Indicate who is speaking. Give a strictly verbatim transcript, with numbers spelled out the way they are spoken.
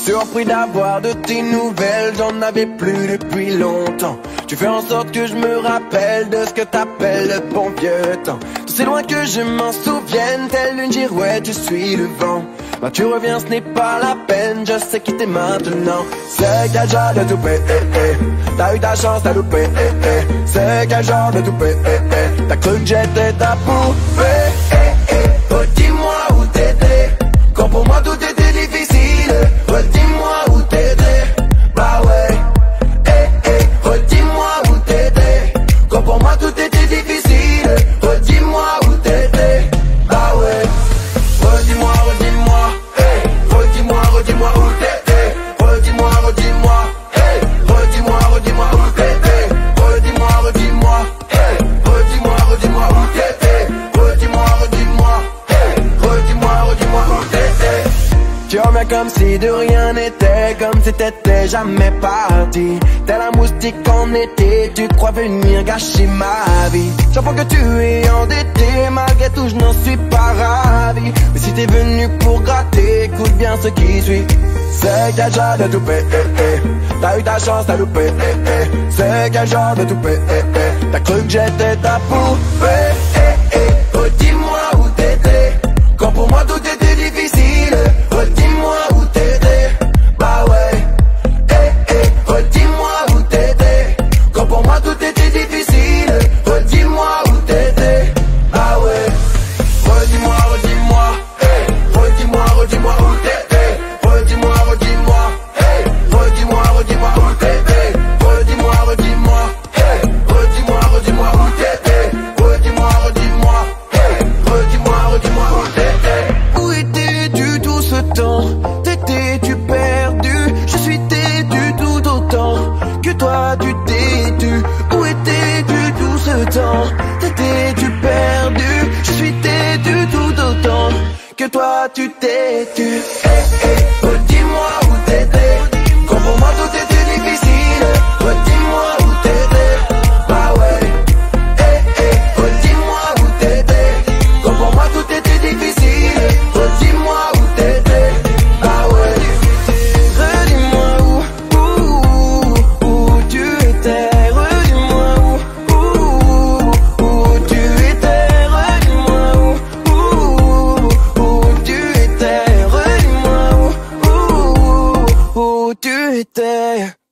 Speaker 1: Surpris d'avoir de tes nouvelles, j'en avais plus depuis longtemps. Tu fais en sorte que je me rappelle de ce que t'appelles le bon vieux temps. C'est loin que je m'en souvienne, telle une girouette, je suis le vent. Bah tu reviens, ce n'est pas la peine, je sais quitter maintenant. C'est quel genre de toupet, eh, eh. T'as eu ta chance, t'as loupé, eh, eh. C'est quel genre de toupet, eh, eh. T'as cru que j'étais ta poupée, eh, eh. Redis-moi où t'étais, quand pour moi tout était difficile. Redis-moi où t'étais, bah ouais, eh, eh. Redis-moi où t'étais, quand pour moi tout était difficile. Redis-moi où t'étais, bah ouais. Redis-moi, redis-moi, hey. Redis-moi, redis-moi où t'étais. Redis-moi, redis-moi, hey. Redis-moi, redis-moi où t'étais. Redis-moi, redis-moi, hey. Redis-moi, redis-moi où t'étais. Redis-moi, redis-moi, hey. Redis-moi, redis-moi où t'étais. Tu reviens comme si de rien n'était, comme si t'étais jamais parti. T'es la moustique en été, tu crois venir gâcher ma vie. J'apprends que tu es endetté, malgré tout je n'en suis pas ravi. Mais si t'es venu pour gratter, écoute bien ce qui suit. C'est quel genre de toupet, eh, eh. T'as eu ta chance, t'as loupé, eh, eh. C'est quel genre de toupet, eh, eh. T'as cru que j'étais ta poupée, eh, eh. Redis-moi où t'étais, quand pour moi tout était difficile. Redis-moi où t'étais, bah ouais, eh, eh. Redis-moi où t'étais, quand pour moi tout était difficile. Redis-moi où t'étais, bah ouais. Redis-moi, redis-moi, hey. Redis-moi, redis-moi où t'étais. Redis-moi, redis-moi, hey. Redis-moi, redis-moi où t'étais. Redis-moi, redis-moi, hey. Redis-moi, redis-moi où t'étais. Redis-moi, redis-moi, hey. Redis-moi, redis-moi où t'étais. Où étais-tu tout ce temps? T'étais-tu perdu? Je suis têtu tout autant que toi tu t'es tu. Où étais-tu tout ce temps? T'étais-tu perdu? Je suis têtu tout autant que toi tu t'es tu. Eh, eh. Redis-moi où t'étais, quand pour moi tout était difficile. Redis-moi où t'étais, bah ouais, eh, eh. Redis-moi où t'étais, quand pour moi tout était difficile. Redis-moi où t'étais, bah ouais. Redis-moi où, où, où tu étais. Redis-moi où, où, où tu étais. Redis-moi où, où, où tu étais. Redis-moi où, où, où tu étais.